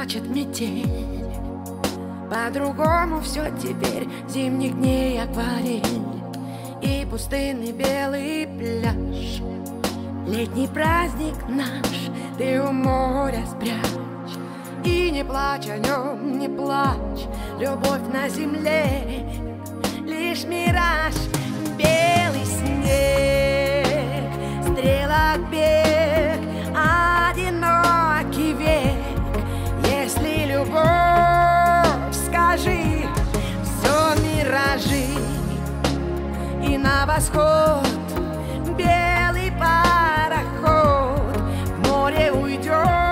плачет метель. По-другому все теперь, зимних дней акварель и пустынный белый пляж. Летний праздник наш ты у моря спрячь. И не плачь о нем, не плачь, любовь на земле лишь мираж. Белый снег, стрелок бег, одинокий век. Если любовь, скажи, все миражи. И на восход белый пароход в море уйдет,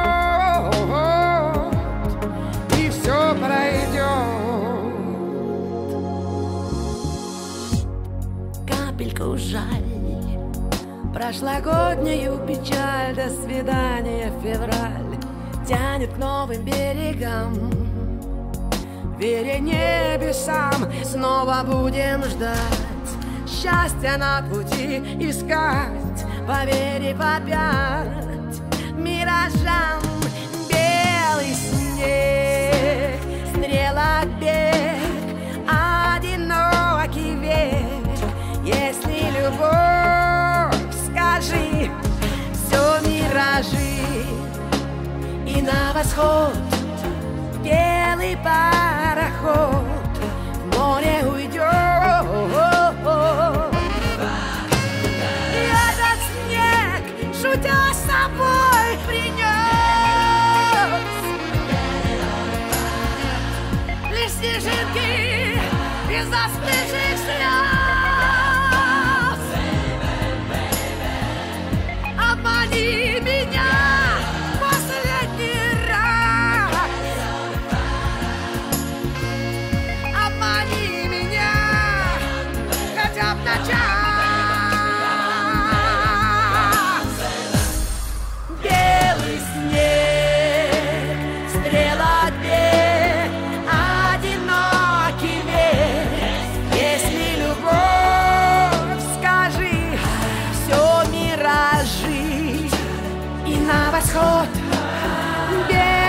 и все пройдет. Капельку жаль, прошлогоднюю печаль. До свидания, февраль тянет к новым берегам. Веря небесам, снова будем ждать счастья на пути искать, поверив опять миражам. Белый снег, стрелок бег, одинокий век. Если любовь, скажи, все миражи. И на восход белый пароход в море уйдет. И этот снег, шутя с собой, принес лишь снежинки из застывших слез. Обмани меня последний раз, обмани меня хотя бы на час. Белый снег, стрелок бег, одинокий век. Если любовь, скажи, все миражи. И на восход белый